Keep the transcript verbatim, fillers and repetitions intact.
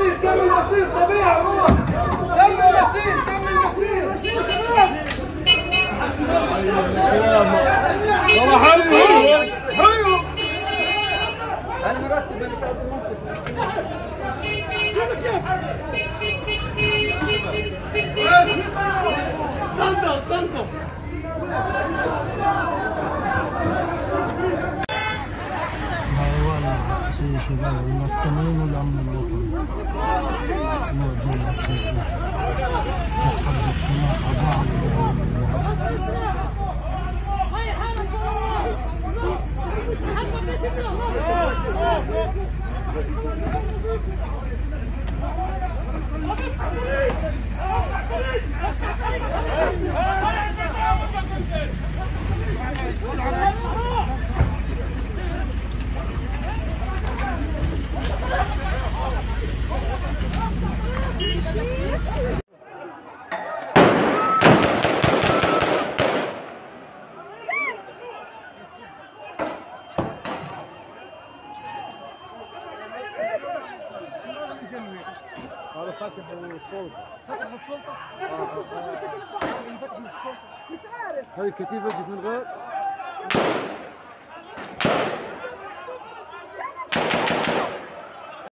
المسير كمل المسير طبيعي روح كمل المسير كمل المسير والله حلو حلو انا مرتب اللي كانت المنطقه طنطا طنطا في شباب المواطنين والأمن الوطني موجود في مسحب الاجتماع أضاع هذا فاتح السلطة فتح السلطة؟ اه اه فتح السلطة مش عارف هذه الكتيبة جت من غير